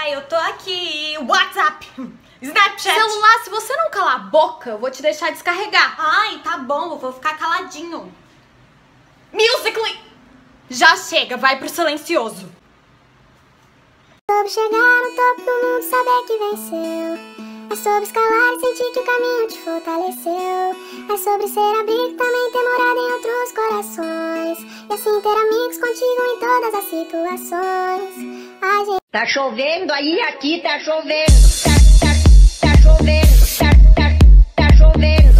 Ai, eu tô aqui. WhatsApp, Snapchat. Celular, se você não calar a boca, eu vou te deixar descarregar. Ai, tá bom, eu vou ficar caladinho. Musical.ly. Já chega, vai pro silencioso. Sobre chegar no topo do mundo, saber que venceu. É sobre escalar e sentir que o caminho te fortaleceu. É sobre ser abrigo e também ter morado em outros corações. E assim ter amigos contigo em todas as situações. A gente... Tá chovendo aí, aqui tá chovendo. Tá chovendo. Tá chovendo.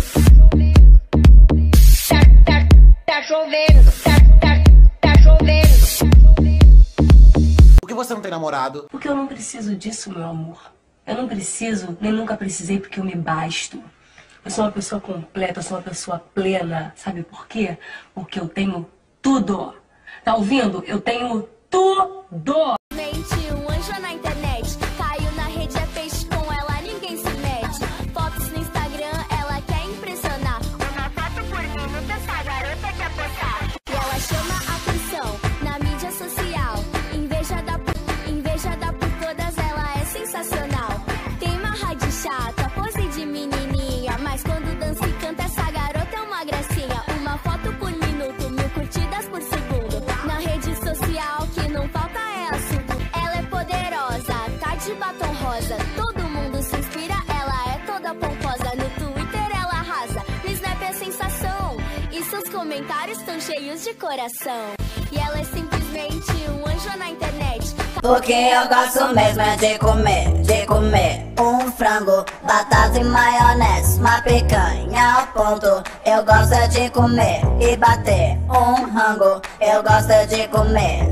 Tá chovendo. Tá chovendo. Por que você não tem namorado? Porque eu não preciso disso, meu amor. Eu não preciso, nem nunca precisei, porque eu me basto. Eu sou uma pessoa completa, eu sou uma pessoa plena. Sabe por quê? Porque eu tenho tudo. Tá ouvindo? Eu tenho tudo. Um anjo na internet, caiu na rede, é peixe com ela, ninguém se mete. Fotos no Instagram, ela quer impressionar. Uma foto por minuto, essa garota quer postar. E ela chama a atenção na mídia social. Invejada por todas, ela é sensacional. Tem uma rádio chata, pose de menininha, mas quando dança e canta, essa garota é uma gracinha. Uma foto por minuto, 1000 curtidas por segundo. Na rede social, que não falta é assunto. Ela é poderosa, tá de batom rosa. Todo mundo se inspira, ela é toda pomposa. No Twitter ela arrasa, no Snap é sensação. E seus comentários estão cheios de coração. E ela é simplesmente um anjo na internet. Porque eu gosto mesmo é de comer um frango, batata e maionese, uma picanha ao ponto. Eu gosto é de comer e bater um rango. Eu gosto é de comer,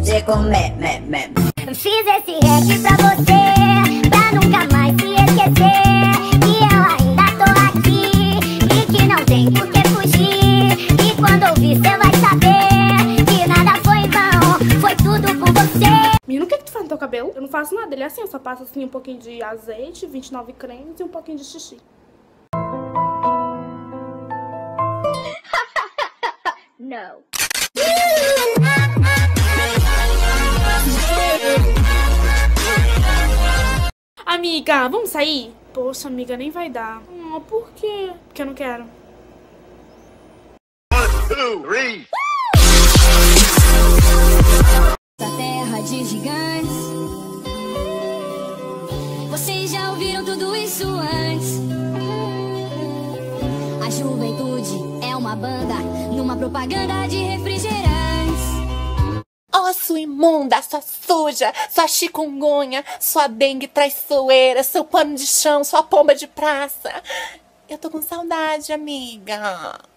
Fiz esse rap pra você, pra nunca mais se esquecer que eu ainda tô aqui e que não tem por que fugir. E quando ouvir cê vai saber que nada foi em vão, foi tudo por você. Menino, o que tu faz no teu cabelo? Eu não faço nada, ele é assim, eu só passo assim um pouquinho de azeite, 29 cremes e um pouquinho de xixi. Não. Amiga, vamos sair? Poxa, amiga, nem vai dar. Por quê? Porque eu não quero. 1, 2, 3. Da terra de gigantes. Vocês já ouviram tudo isso antes. A juventude é uma banda numa propaganda de refrigerantes. Ó, sua imunda, sua suja, sua chikungunya, sua dengue traiçoeira, seu pano de chão, sua pomba de praça. Eu tô com saudade, amiga.